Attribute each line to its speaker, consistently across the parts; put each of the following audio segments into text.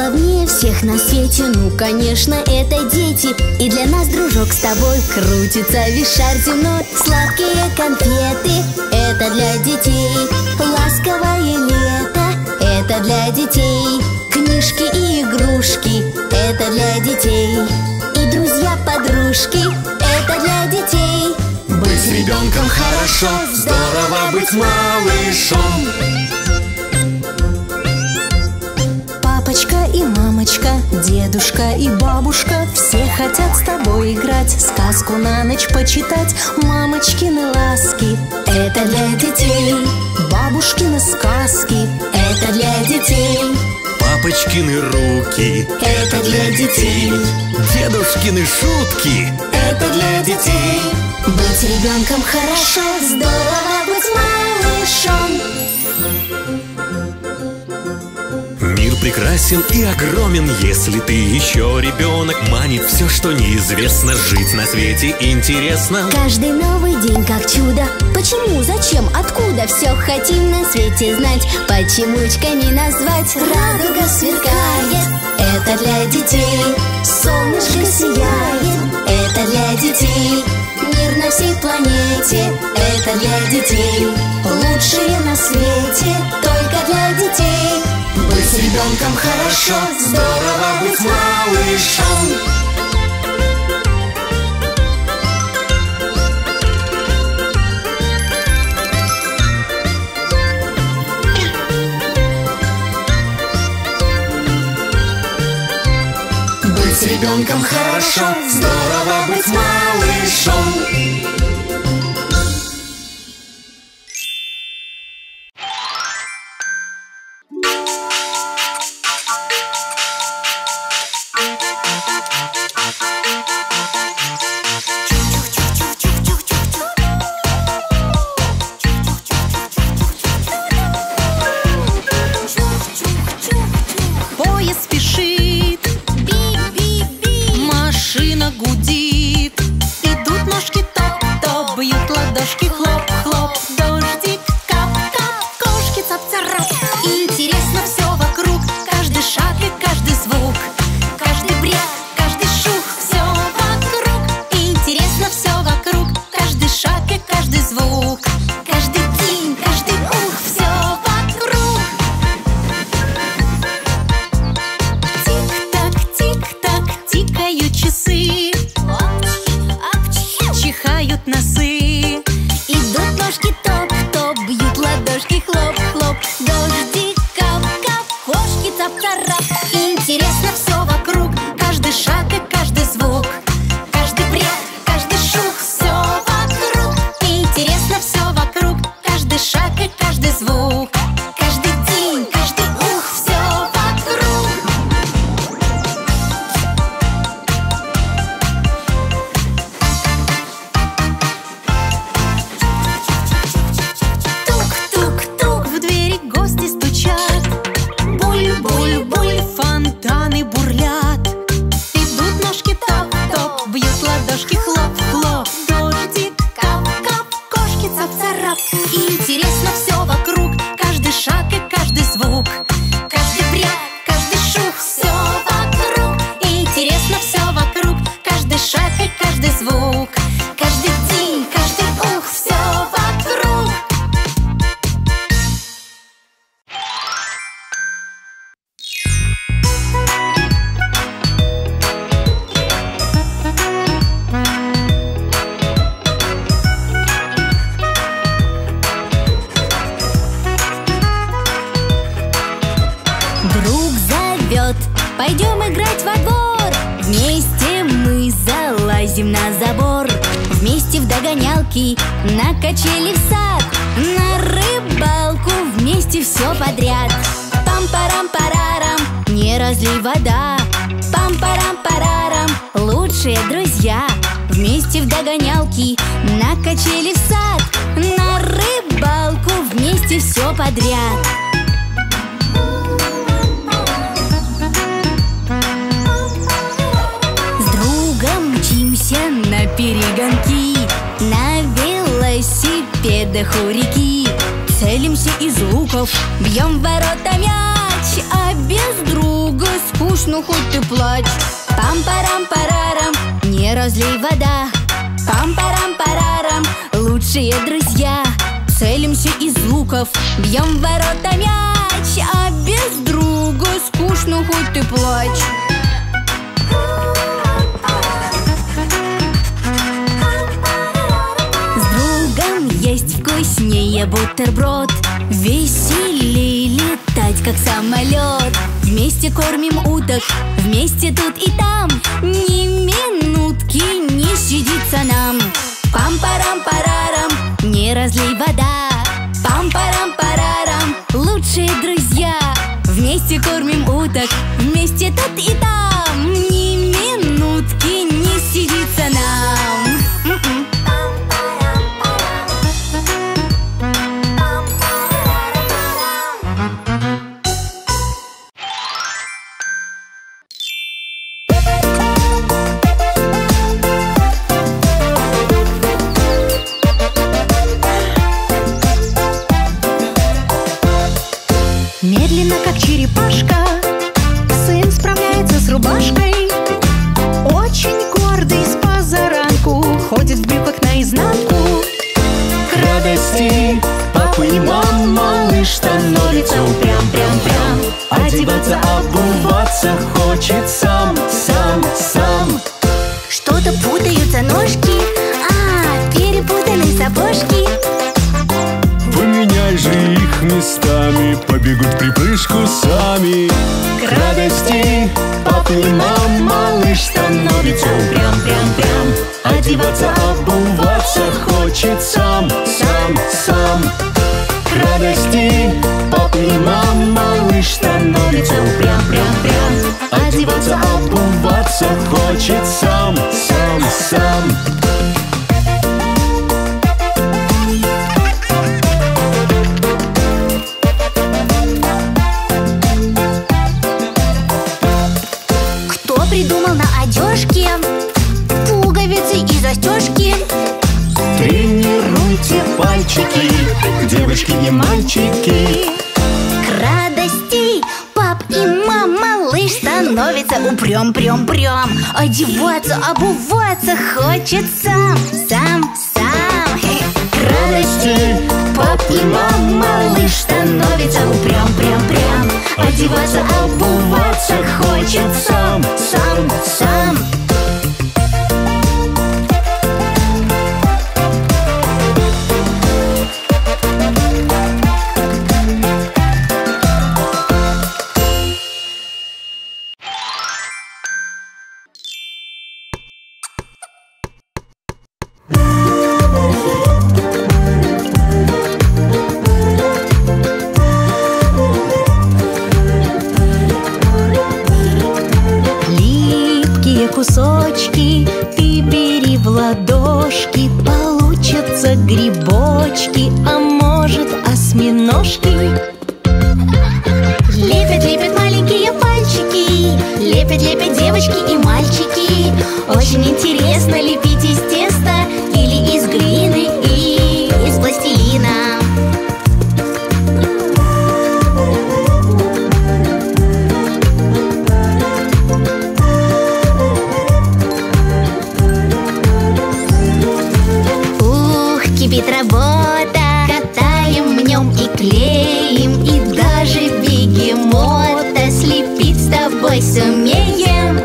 Speaker 1: славнее всех на свете, ну, конечно, это дети. И для нас, дружок, с тобой крутится весь шар земной. Сладкие конфеты — это для детей. Ласковое лето — это для детей. Книжки и игрушки — это для детей. И друзья-подружки — это для детей.
Speaker 2: Быть с ребенком хорошо, здорово быть малышом.
Speaker 3: Папочка и мамочка, дедушка и бабушка все хотят с тобой играть, сказку на ночь почитать. Мамочкины ласки — это для детей. Бабушкины сказки — это для детей.
Speaker 2: Папочкины руки — это для детей. Дедушкины шутки — это для детей.
Speaker 1: Быть ребенком хорошо, здорово быть малышом.
Speaker 2: Мир прекрасен и огромен, если ты еще ребенок. Манит все, что неизвестно, жить на свете интересно.
Speaker 1: Каждый новый день как чудо. Почему, зачем, откуда? Все хотим на свете знать. Почемучками назвать. Радуга сверкает — это для детей. Солнышко сияет — это для детей. Мир на всей планете — это для детей. Лучшие на свете только для детей.
Speaker 2: Быть с ребенком хорошо, здорово быть малышом. Быть с ребенком хорошо, здорово быть малышом.
Speaker 3: Поезд спешит, машина гудит, идут ножки топ-топ, бьют ладошки хлоп-хлоп. Дождик кап-кап, кошки цап-царап. Интересно все вокруг, каждый шаг и каждый звук, каждый бред, каждый шух, все вокруг. Интересно все вокруг, каждый шаг и каждый звук, каждый день, каждый ух, все вокруг. Тик-так, тик-так, тикают часы, чихают носы. Идут ножки топ-топ, бьют ладошки хлоп-хлоп. Дождик кап-кап, кошки цап-царап. Интересно все вокруг, каждый шаг и каждый звук, каждый бред, каждый шух, все вокруг. Интересно все вокруг, каждый шаг и каждый звук, каждый день, каждый ух, все вокруг. Тук-тук-тук, в двери гости стучат. Буль-буль-буль, фонтаны бурлят. Идут ножки топ-топ, бьют ладошки хлоп-хлоп. Дождик кап-кап, кошки цап-царап. Интересно все вокруг, каждый шаг и каждый звук, каждый бред, каждый шух, все вокруг. Интересно все вокруг, каждый шаг и каждый звук, каждый день, каждый ух, все вокруг.
Speaker 1: Друг зовет, пойдем играть во двор. Вместе мы залазим на забор. Вместе в догонялки, на качели в сад, на рыбалку, вместе все подряд. Пам-парам-парарам, не разлей вода. Пам-парам-парарам, лучшие друзья. Вместе в догонялки, на качели в сад, на рыбалку, вместе все подряд. На перегонки, на велосипедах у реки. Целимся из луков, бьем в ворота мяч, а без друга скучно. скучно, хоть ты плачь. Пам-парам-парарам, не разлей вода. Пам-парам-парарам, лучшие друзья. Целимся из луков, бьем в ворота мяч. А без друга скучно, хоть ты плачь. С другом есть вкуснее бутерброд. Веселей летать, как самолет. Вместе кормим уток, вместе тут и там. Ни минутки не сидится нам. Пам-парам-парарам, не разлей вода. Пам-парам-парарам, лучшие друзья. Вместе кормим уток, вместе тут и там. Ни минутки не сидится нам.
Speaker 3: Медленно, как черепашка, сын справляется с рубашкой. Очень гордый с позаранку, ходит в брюках наизнанку.
Speaker 4: К радости папы и мам малыш становится упрям. Одеваться, обуваться хочет сам.
Speaker 1: Что-то путаются ножки, перепутаны сапожки.
Speaker 4: Поменяй же их местами, побегут в припрыжку сами. К радости папы и мам малыш становится упрям. Одеваться, обуваться хочет сам. К радости папы и мам малыш становится упрям. Одеваться, обуваться хочет сам.
Speaker 1: Придумал на одежке пуговицы и застежки.
Speaker 4: Тренируйте пальчики, девочки и мальчики.
Speaker 1: К радости пап и мам малыш становится упрям. Одеваться, обуваться хочет сам.
Speaker 4: К радости пап и мам малыш становится упрям. Одеваться, обуваться хочет сам.
Speaker 3: Кусочки ты бери в ладошки, получатся грибочки, а может осьминожки.
Speaker 1: Лепят маленькие пальчики, лепят девочки и мальчики. Очень интересно лепить из теста или из глины и из пластилина. Кипит работа, катаем, мнем и клеим, и даже бегемота слепить с тобой сумеем.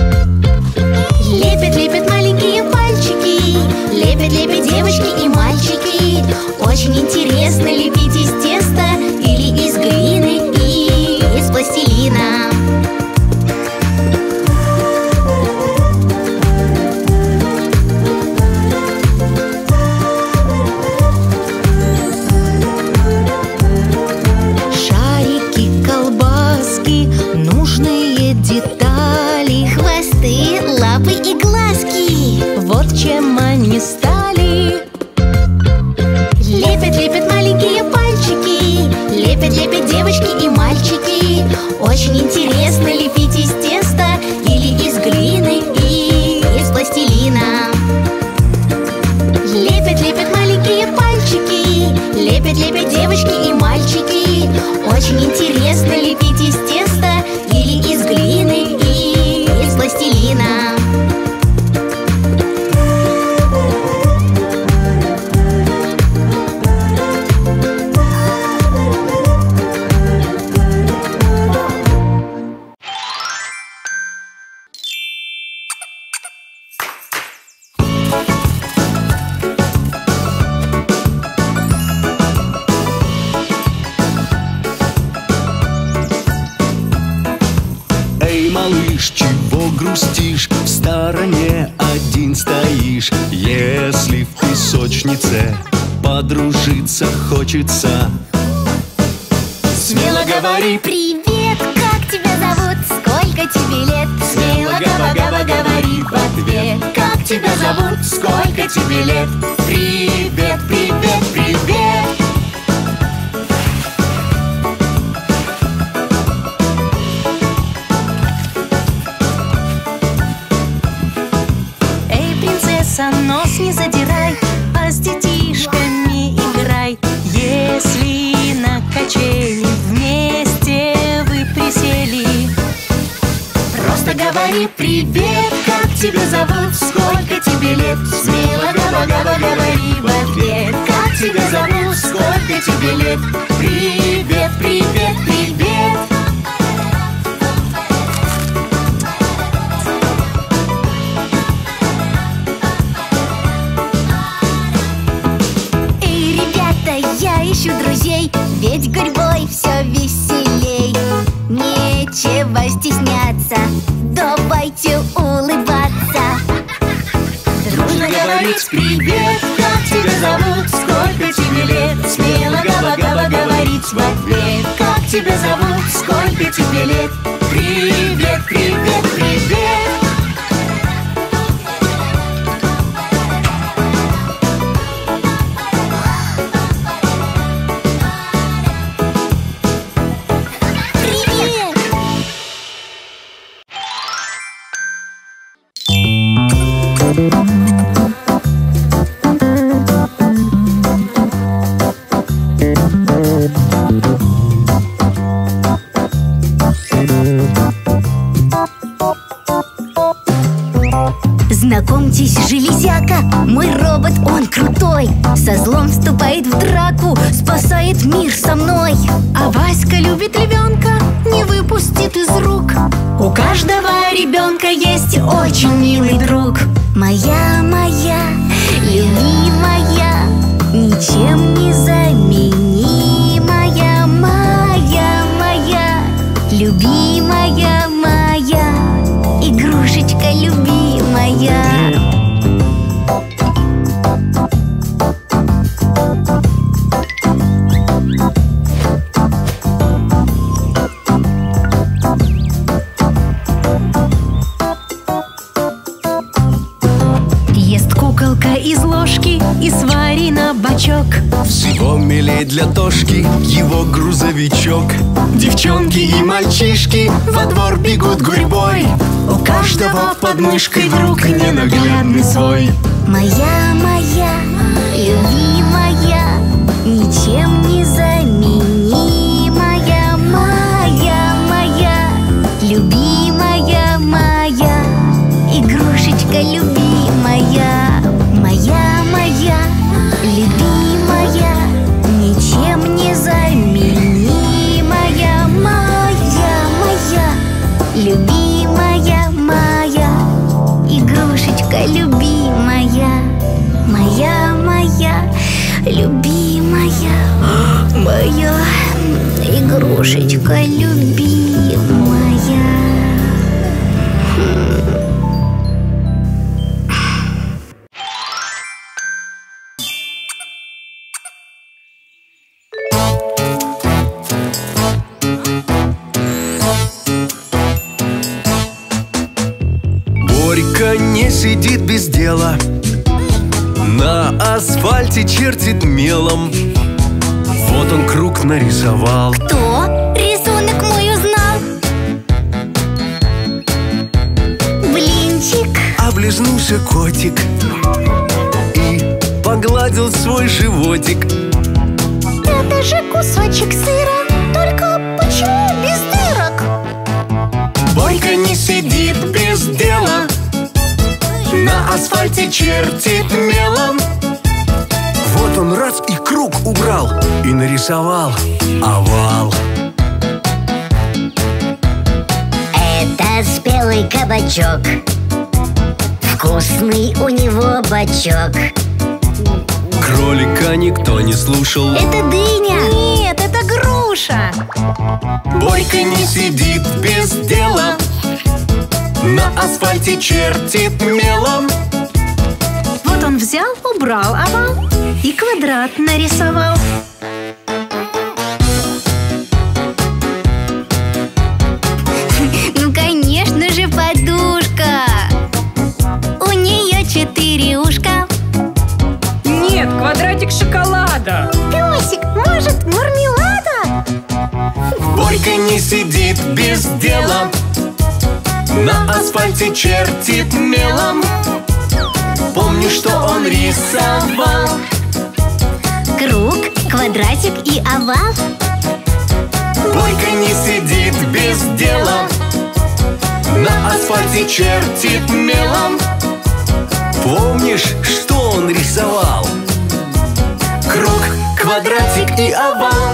Speaker 1: Лепят маленькие пальчики, лепят девочки и мальчики. Очень интересно лепить из теста или из глины и из пластилина.
Speaker 3: Нужные детали,
Speaker 1: Хвосты, лапы и глазки.
Speaker 3: вот чем они стали.
Speaker 1: Лепят маленькие пальчики, лепят девочки и мальчики. Очень интересно лепить из теста или из глины и из пластилина. Лепят маленькие пальчики, лепят девочки и мальчики. Очень интересно лепить из теста или из глины
Speaker 4: Эй, малыш, чего грустишь? В стороне один стоишь. Если в песочнице подружиться хочется, смело говори:
Speaker 1: привет, как тебя зовут? Сколько тебе лет?
Speaker 4: Смело говори в ответ.
Speaker 1: Как тебя зовут?
Speaker 4: Сколько тебе лет? Привет, привет, привет.
Speaker 3: Эй, принцесса, нос не задирай, а с детишками играй. Если на качели вместе вы присели,
Speaker 1: Просто говори: привет, как тебя зовут? Сколько тебе лет? Смело говори в ответ. Как тебя зовут? Сколько тебе лет? Привет, привет, привет. Эй, ребята, я ищу друзей, ведь гурьбой все веселей. Нечего стесняться, давайте улыбаться. Дружно говорить: привет, как тебя зовут? Сколько тебе лет? Смело говорить в ответ. Как тебя зовут? Сколько тебе лет? Привет, привет, привет. Знакомьтесь, железяка, мой робот, он крутой. Со злом вступает в драку, спасает мир со мной.
Speaker 3: а Васька любит львенка, не выпустит из рук. У каждого ребенка есть очень милый друг.
Speaker 1: Моя, любимая, ничем не заменимая. Моя, любимая моя, игрушечка любимая.
Speaker 3: Ест куколка из ложки и свари на бочок.
Speaker 4: Всего милей для Тошки его грузовичок. Девчонки и мальчишки во двор бегут гурьбой. У каждого под мышкой друг ненаглядный свой.
Speaker 1: Моя, любимая, ничем не заменимая. Моя, любимая моя, игрушечка любимая. Моя, любимая, ничем не заменимая. Моя, любимая моя, игрушечка любимая. Моя, любимая моя, игрушечка любимая.
Speaker 4: Борька не сидит без дела, на асфальте чертит мелом. Вот он круг нарисовал.
Speaker 1: Кто рисунок мой узнал? Блинчик.
Speaker 4: Облизнулся котик и погладил свой животик.
Speaker 1: Это же кусочек сыра, только почему без дырок?
Speaker 4: Борька не сидит без дела, на асфальте чертит мелом. Вот он раз и круг убрал и нарисовал овал.
Speaker 1: Это спелый кабачок, вкусный у него бочок.
Speaker 4: Кролика никто не слушал.
Speaker 1: Это дыня.
Speaker 3: Нет, это груша.
Speaker 4: Борька не сидит без дела,
Speaker 2: на асфальте чертит мелом.
Speaker 3: Вот он взял, убрал овал и квадрат нарисовал.
Speaker 1: Ну, конечно же, подушка. У нее 4 ушка.
Speaker 5: Нет, квадратик шоколада.
Speaker 3: Песик, может, мармелада?
Speaker 2: Борька не сидит без дела, на асфальте чертит мелом. Помню, что он рисовал.
Speaker 1: Круг, квадратик и овал.
Speaker 2: Борька не сидит без дела, на асфальте чертит мелом. Помнишь, что он рисовал? Круг, квадратик и овал.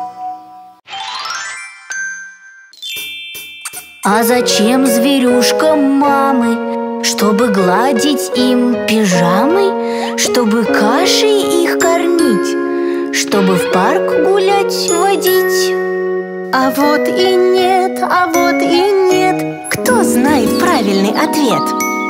Speaker 1: А зачем зверюшкам мамы? Чтобы гладить им пижамы? Чтобы кашей их кормить? Чтобы в парк гулять водить?
Speaker 3: А вот и нет, а вот и нет. Кто знает правильный ответ?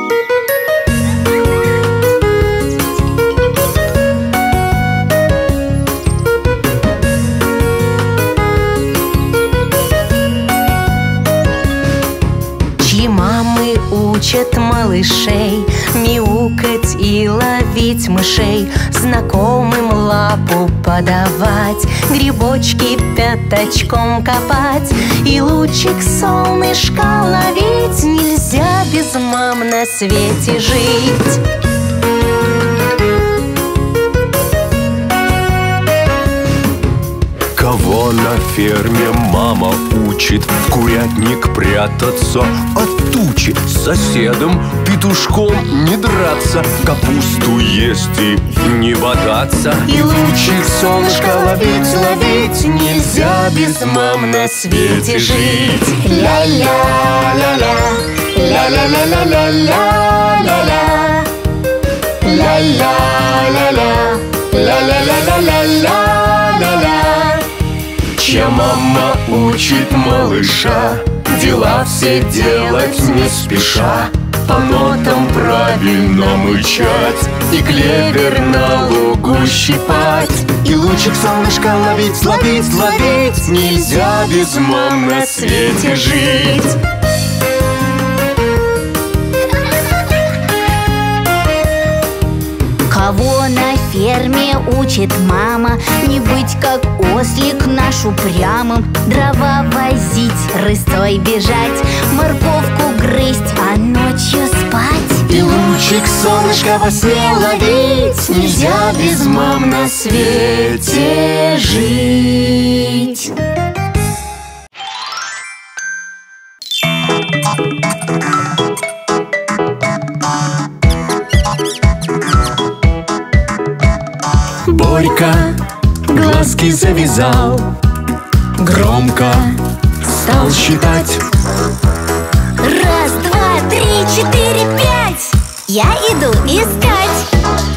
Speaker 3: Чьи мамы учат малышей мяукать и ловить мышей, знакомым лапу подавать, грибочки пятачком копать и лучик солнышка ловить. Нельзя без мам на свете жить.
Speaker 4: Кого на ферме мама учит в курятник прятаться от тучи, с соседом петушком не драться, капусту есть и не бодаться.
Speaker 3: И лучик солнышка ловить, ловить. Нельзя без мам на свете жить. Ля-ля-ля-ля, ля-ля-ля-ля-ля-ля-ля, ля-ля-ля-ля, ля-ля-ля-ля-ля-ля-ля.
Speaker 4: Чья мама учит малыша дела все делать не спеша, по нотам правильно мычать и клевер на лугу щипать.
Speaker 3: И лучик солнышка ловить, ловить, ловить.
Speaker 4: Нельзя без мам на свете жить.
Speaker 1: Кого на ферме учит мама не быть как ослик наш упрямым, дрова возить, рысцой бежать, морковку грызть, а ночью спать.
Speaker 3: И лучик солнышка во сне ловить. Нельзя без мам на свете жить.
Speaker 4: Борька глазки завязал, громко стал считать.
Speaker 1: 1, 2, 3, 4, 5. Я иду искать.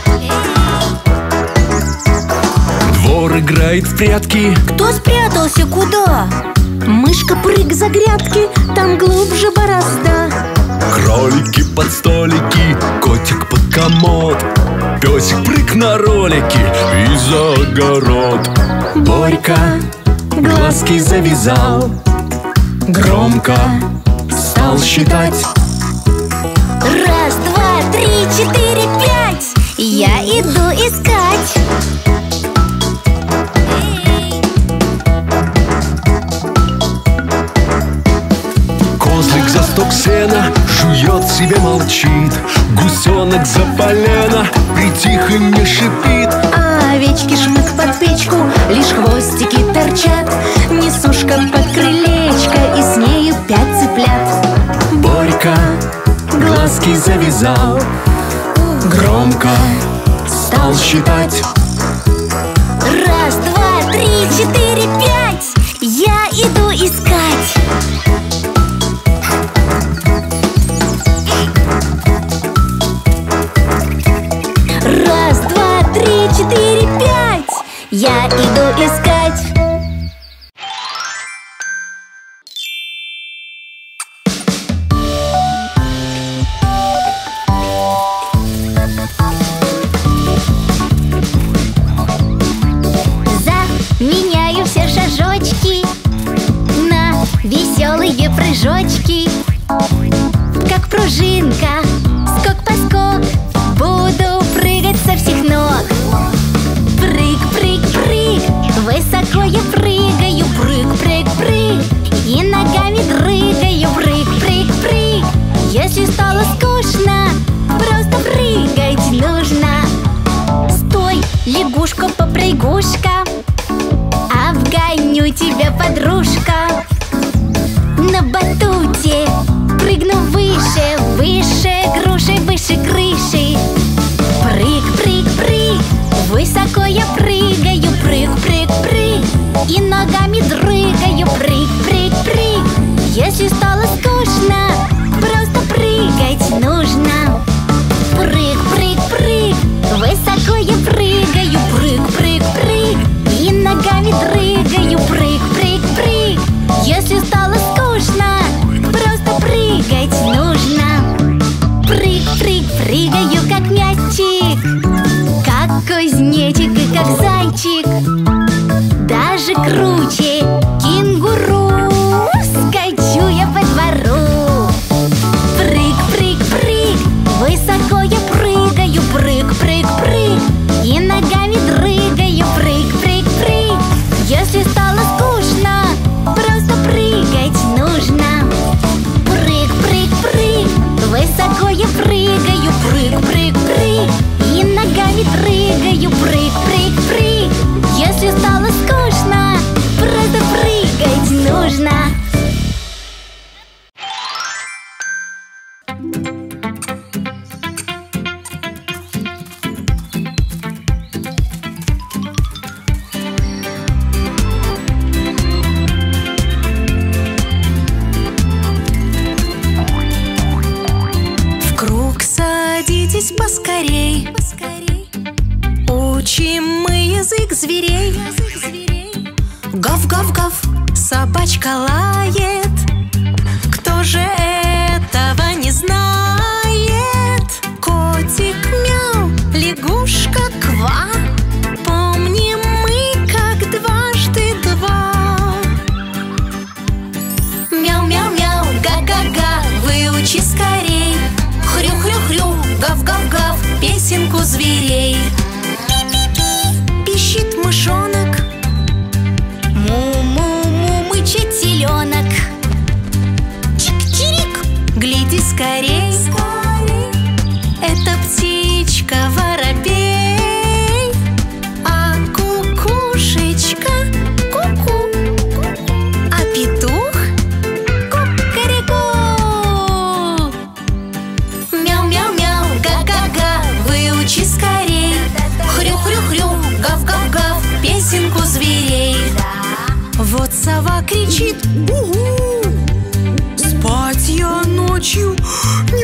Speaker 4: Двор играет в прятки.
Speaker 1: Кто спрятался куда?
Speaker 3: Мышка прыг за грядки, там глубже борозда.
Speaker 4: Кролики под столики, котик под комод, песик прыг на ролики и за огород. Борька глазки завязал, громко стал считать.
Speaker 1: 1, 2, 3, 4, 5. Я иду искать.
Speaker 4: Козлик за сток сена жует себе, молчит. Гусенок за полено притих и не шипит.
Speaker 3: А овечки шмык под печку, лишь хвостики торчат. Несушка под крылечко, и с нею 5 цыплят.
Speaker 4: Борька глазки завязал, громко стал считать.
Speaker 1: 1, 2, 3, 4, 5. Я иду искать. Раз, два, три, 4, 5. Я иду искать. Веселые прыжочки, как пружинка, скок-поскок, буду прыгать со всех ног. Прыг, прыг, прыг, высоко я прыгаю, прыг, прыг, прыг, и ногами дрыгаю, прыг, прыг, прыг. Если стало скучно, просто прыгать нужно. Стой, лягушка-попрыгушка, обгоню тебя, подружка. На батуте прыгну выше, выше груши, выше крыши. Прыг, прыг, прыг, высоко я прыгаю, прыг, прыг, прыг, и ногами дрыгаю, прыг, прыг, прыг. Если стало скучно, просто прыгать нужно. Прыг, прыг, прыг, высоко я прыгаю, прыг, прыг, прыг, и ногами дрыгаю, прыг, прыг, прыг. Если стало скучно, просто прыгать нужно. Прыг, прыг, прыгаю, как мячик, как кузнечик и как зайчик, даже круче кенгуру. Скачу я по двору. Прыг, прыг, прыг, высоко я прыгаю, прыг, прыг, прыг, и ногами дрыгаю, прыг, прыг, прыг. Если стало скучно, просто прыгать нужно. Прыг, прыг, прыг, высоко я прыгаю, прыг, прыг, прыг, и ногами дрыгаю, прыг, прыг, прыг. Если стало скучно, просто прыгать нужно.
Speaker 3: В круг садитесь поскорей, учим мы язык зверей. Гав-гав-гав, собачка лает, кто же этого не знает? Котик мяу, лягушка ква, помним мы, как дважды два. Мяу-мяу-мяу, га-га-га, выучи скорей. Хрю-хрю-хрю, гав-гав-гав, песенку зверей. Пищит мышонок,
Speaker 1: Му-му-му, мычит теленок.
Speaker 3: чик-чирик, гляди скорей. Это птичка воробей, а кукушечка ку-ку, а петух кукареку. Мяу-мяу-мяу, га-га-га, выучи скорей. Хрю-хрю-хрю, гав-гав-гав, песенку зверей. Вот сова кричит: угу! Спать я ночью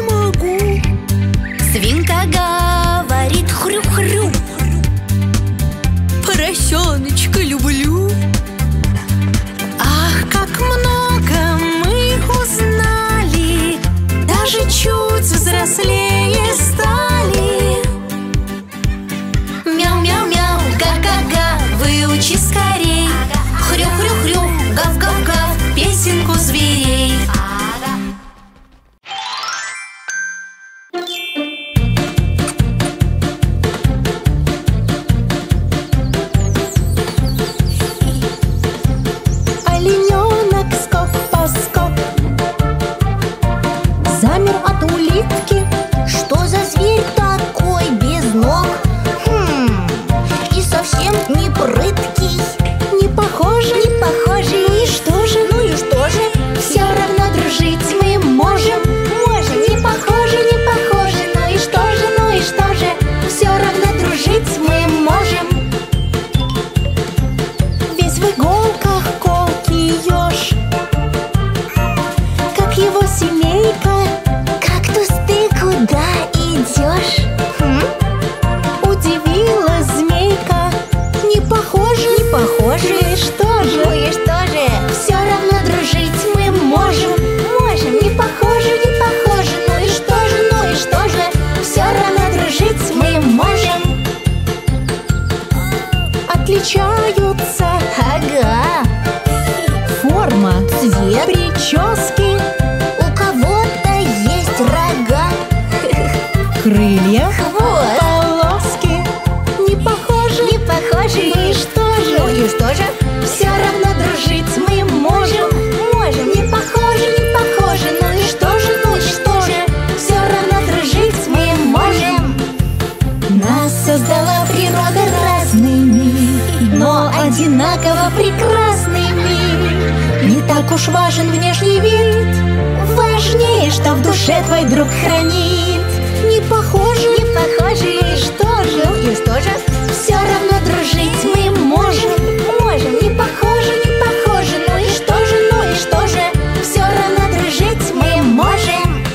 Speaker 3: уж важен внешний вид. Важнее, что в душе твой друг хранит. Не похожи, и что же? Все равно дружить мы можем. Не похожи, ну и что же? Все равно дружить мы можем.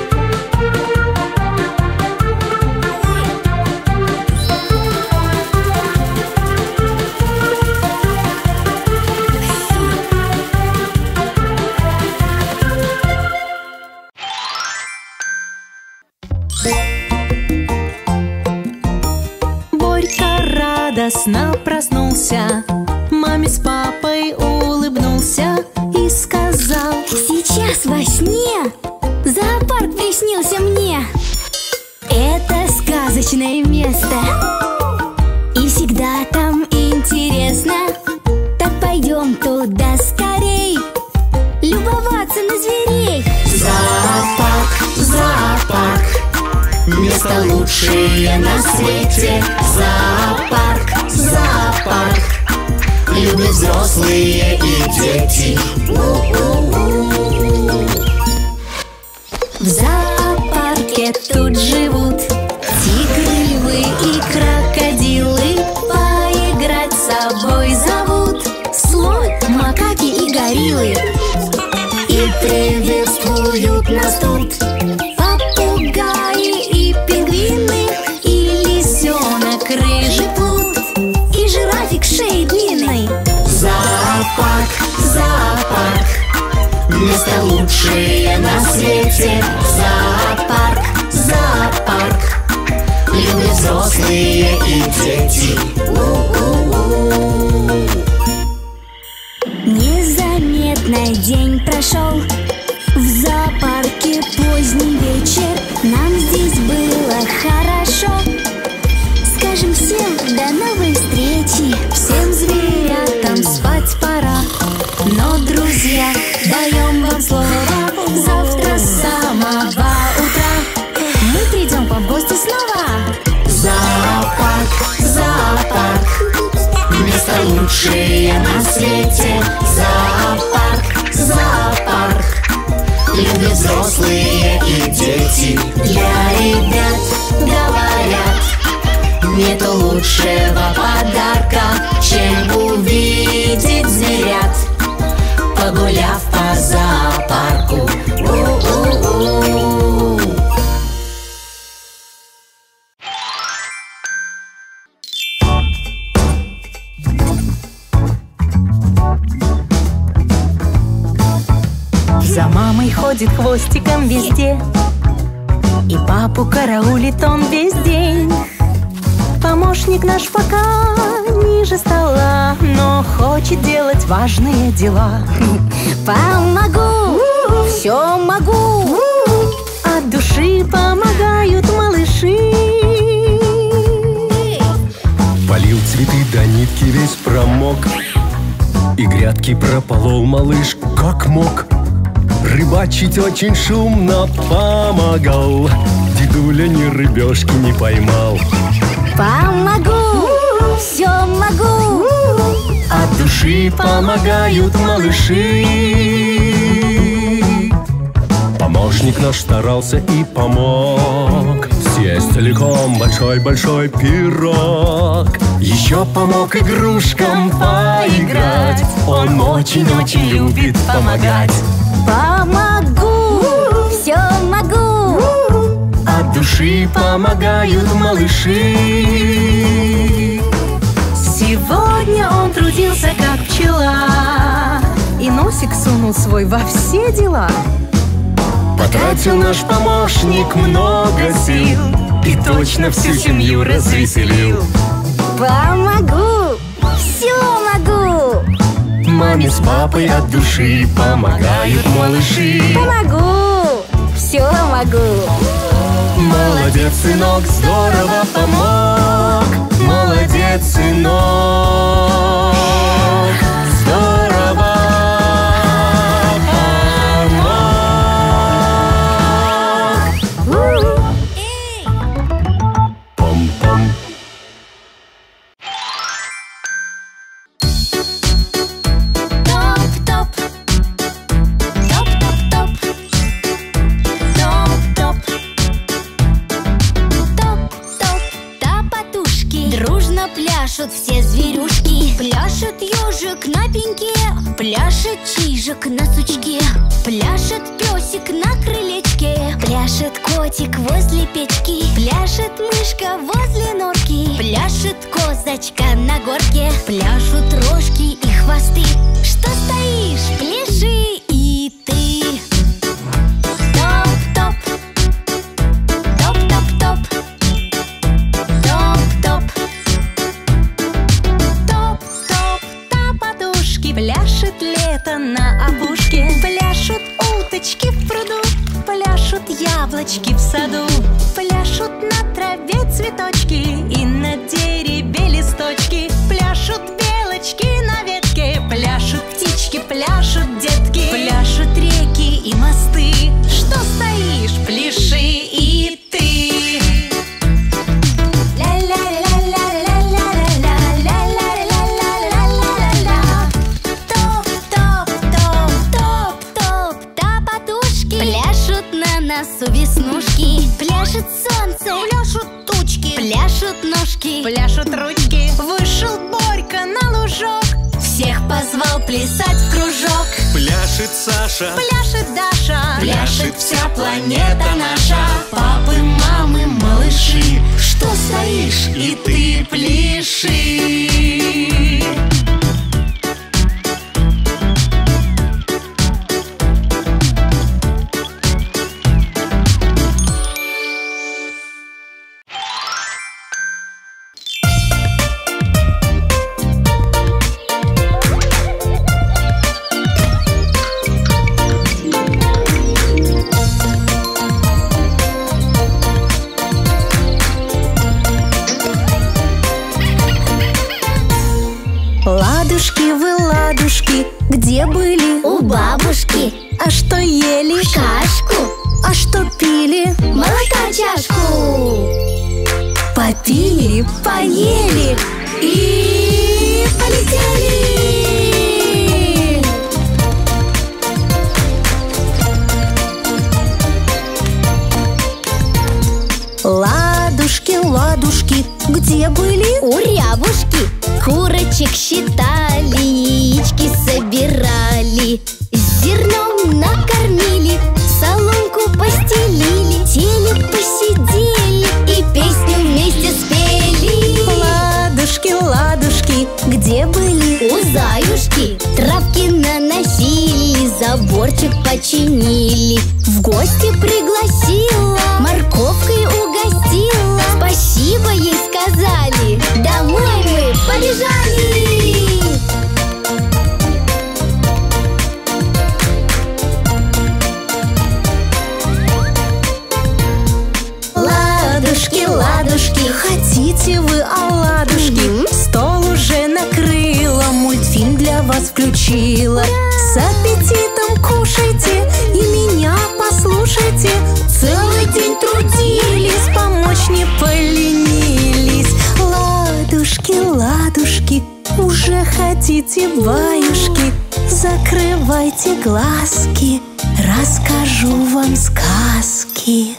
Speaker 6: Борька радостно проснулся, маме с папой улыбнулся и сказал:
Speaker 1: Сейчас во сне зоопарк приснился мне. Это сказочное место, и всегда там интересно. Так пойдем туда скорей, любоваться на зверей.
Speaker 3: Зоопарк, место лучшее на свете. Зоопарк, любят взрослые и дети.
Speaker 1: В зоопарке тут живут тигры, львы и крокодилы. Поиграть с собой зовут слон, макаки и гориллы. И приветствуют нас тут попугаи и пингвины, и лисенок рыжий плут, и жирафик шеи длинной.
Speaker 3: Зоопарк, место лучшее на свете. Зоопарк, любят взрослые и дети.
Speaker 1: Незаметно день прошел, в зоопарке поздний вечер. Нам здесь было хорошо. Скажем всем до новой встречи. Всем зверятам спать пора. Но, друзья, даем вам слово, завтра с самого утра мы придем вам в гости снова.
Speaker 3: Зоопарк, место лучшее на свете. Зоопарк, любят взрослые и дети. Для ребят говорят, нету лучшего подарка, чем увидеть зверят, погуляв по зоопарку.
Speaker 6: За мамой ходит хвостиком везде, и папу караулит он весь день. Помощник наш пока ниже стола, но хочет делать важные дела.
Speaker 1: Помогу, все могу.
Speaker 6: От души помогают малыши.
Speaker 4: Полил цветы до нитки, весь промок, и грядки прополол малыш как мог. Рыбачить очень шумно помогал, дедуля ни рыбешки не поймал.
Speaker 1: Помогу, все могу.
Speaker 6: От души помогают малыши.
Speaker 4: Помощник наш старался и помог съесть целиком большой-большой пирог. Еще помог игрушкам поиграть, он очень-очень любит помогать.
Speaker 1: Помогу, все могу.
Speaker 6: От души помогают малыши. Сегодня он трудился как пчела, и носик сунул свой во все дела.
Speaker 4: Потратил наш помощник много сил и точно всю семью развеселил.
Speaker 1: Помогу, все могу.
Speaker 4: Маме с папой от души помогают малыши.
Speaker 1: Помогу, все могу.
Speaker 4: Молодец, сынок, здорово помог. Молодец, сынок, здорово помог. Пом-пом.
Speaker 1: Топ-топ, Пляшут все зверюшки. Пляшет ежик на пеньке, пляшет чижик на сучке, пляшет песик на крылечке, пляшет котик возле печки, пляшет мышка возле норки, пляшет козочка на горке, пляшут рожки и хвосты. Что стоишь, пляши и ты. Топ-топ, топ-топ-топ, топ-топ, топ-топ, топотушки.
Speaker 6: Пляшет лето на опушке, пляшут уточки в пруду, пляшут яблочки в саду, пляшут на траве цветочки и на дереве листочки, пляшут белочки на ветке, пляшут птички, пляшут детки, пляшут реки и мосты. Что стоишь, пляши и ты.
Speaker 1: Пляшут на носу веснушки, пляшет солнце, пляшут тучки, пляшут ножки,
Speaker 6: Пляшут ручки. Вышел Борька на лужок,
Speaker 1: всех позвал плясать в кружок.
Speaker 2: Пляшет Саша,
Speaker 6: пляшет Даша,
Speaker 1: Пляшет вся планета наша. Папы, мамы, малыши,
Speaker 2: что стоишь и ты пляши.
Speaker 6: Ладушки вы, ладушки, где были?
Speaker 1: у бабушки.
Speaker 6: А что ели?
Speaker 1: Кашку,
Speaker 6: А что пили?
Speaker 1: молока чашку.
Speaker 6: Попили, поели
Speaker 1: И полетели.
Speaker 6: Ладушки, ладушки, где были?
Speaker 1: У рябушки курочек считали, яички собирали, зерном накормили, соломку постелили, телек посидели и песню вместе спели.
Speaker 6: Ладушки, ладушки, где были?
Speaker 1: У заюшки травки наносили, заборчик починили, в гости пригласила, морковкой угостила. Спасибо ей сказали, домой мы побежали.
Speaker 6: Ладушки, ладушки, хотите вы оладушки? Стол уже накрыла, мультфильм для вас включила. С аппетитом кушайте и меня послушайте. Целый день трудились, помочь не поленились. Ладушки, ладушки, уже хотите баюшки? Закрывайте глазки, расскажу вам сказки.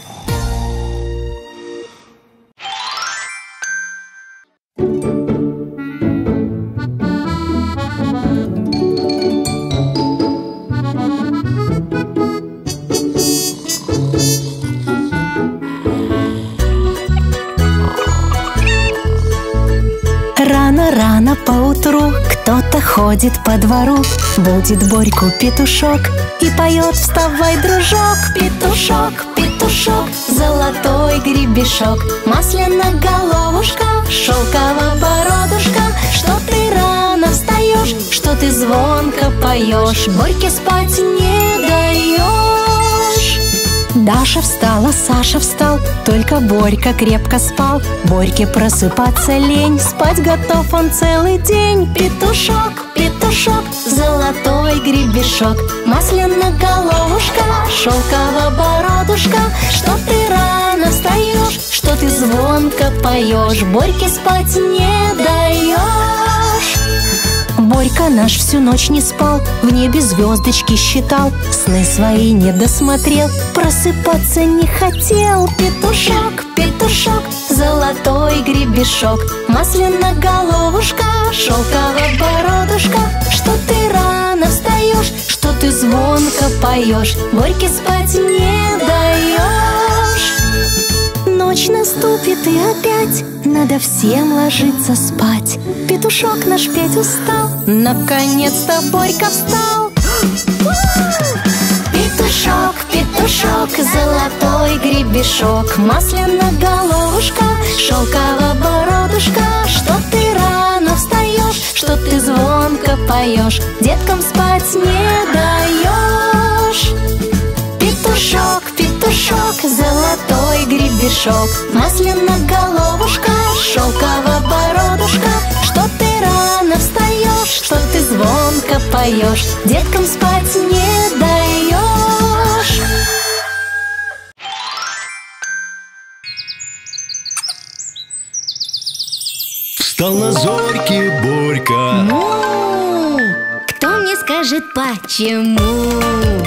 Speaker 6: Рано-рано поутру кто-то ходит по двору, будет Борьку петушок и поет: вставай, дружок. Петушок, петушок, золотой гребешок, масляная головушка, шелковая бородушка. Что ты рано встаешь, что ты звонко поешь, Борьке спать не даешь. Даша встала, Саша встал, только Борька крепко спал. Борьке просыпаться лень, спать готов он целый день. Петушок, петушок, золотой гребешок, масляная головушка, шелковая бородушка. Что ты рано встаешь, что ты звонко поешь, Борьке спать не даешь. Борька наш всю ночь не спал, в небе звездочки считал, сны свои не досмотрел, просыпаться не хотел. Петушок, петушок, золотой гребешок, масляная головушка, шелковая бородушка. Что ты рано встаешь, что ты звонко поешь, Борьке спать не даешь. Ночь наступит и опять надо всем ложиться спать. Петушок наш петь устал, наконец-то Борька встал. Петушок, петушок, золотой гребешок, масляная головушка, шелковая бородушка. Что ты рано встаешь, что ты звонко поешь, деткам спать не даешь. Петушок, петушок, золотой гребешок, масляная головушка, шелковая бородушка. Что ты рано встаешь, что ты звонко поешь, деткам спать не даешь.
Speaker 4: Встал на зорьке Борька.
Speaker 1: Ну, кто мне скажет почему?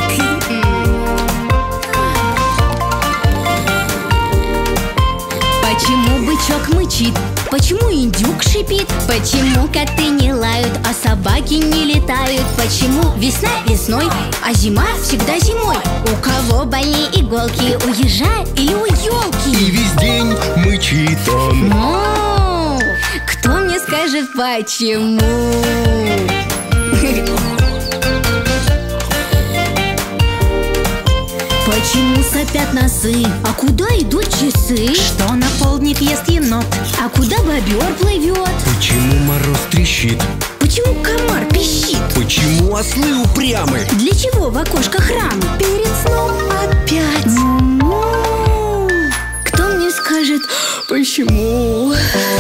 Speaker 1: Почему бычок мычит? Почему индюк шипит? Почему коты не лают, а собаки не летают? Почему весна весной, а зима всегда зимой? У кого больнее иголки, у ежа или у елки?
Speaker 4: И весь день мычит он.
Speaker 1: Ну, кто мне скажет почему? Почему сопят носы? А куда идут часы?
Speaker 6: Что на полдник ест енот?
Speaker 1: А куда бобер плывет?
Speaker 4: Почему мороз трещит?
Speaker 1: Почему комар пищит?
Speaker 4: Почему ослы упрямы?
Speaker 1: Для чего в окошко храмы?
Speaker 6: Перед сном опять.
Speaker 1: Кто мне скажет почему?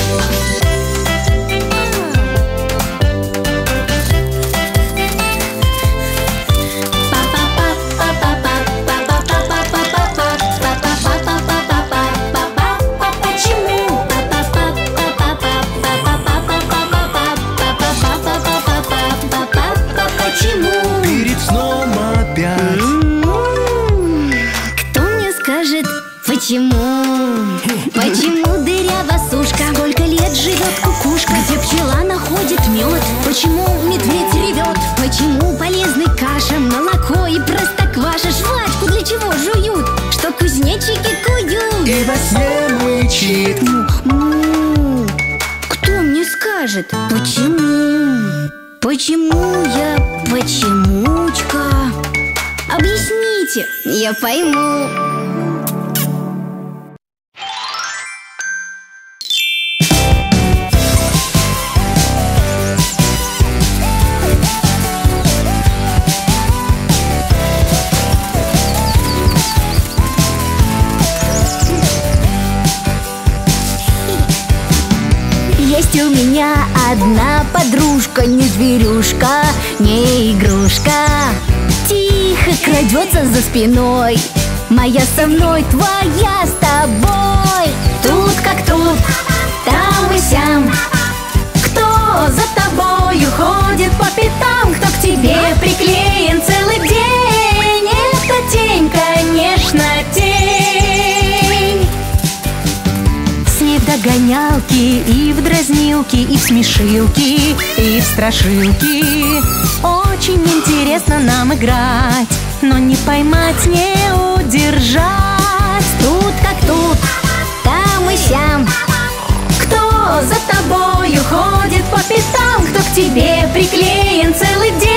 Speaker 4: Перед сном опять.
Speaker 1: Кто мне скажет почему? Почему дырява сушка? Сколько лет живет кукушка? Где пчела находит мед? Почему медведь ревет? Почему полезны каша, молоко и простокваша? Жвачку для чего жуют? Что кузнечики куют?
Speaker 4: И во сне мычит.
Speaker 1: Кто мне скажет почему? Почему я почемучка? Объясните, я пойму. Есть у меня одна подружка, не зверюшка, не игрушка. Тихо крадется за спиной, моя со мной, твоя с тобой. Тут как тут, там и сям. Кто за тобою ходит по пятам? Кто к тебе приклеен целый день? Это тень, конечно, тень.
Speaker 6: С ней в догонялки, и в дразнилки, и в смешилки, и в страшилки. Очень интересно нам играть, но не поймать, не удержать.
Speaker 1: Тут как тут, там и сям.
Speaker 6: Кто за тобою ходит по пятам? Кто к тебе приклеен целый день?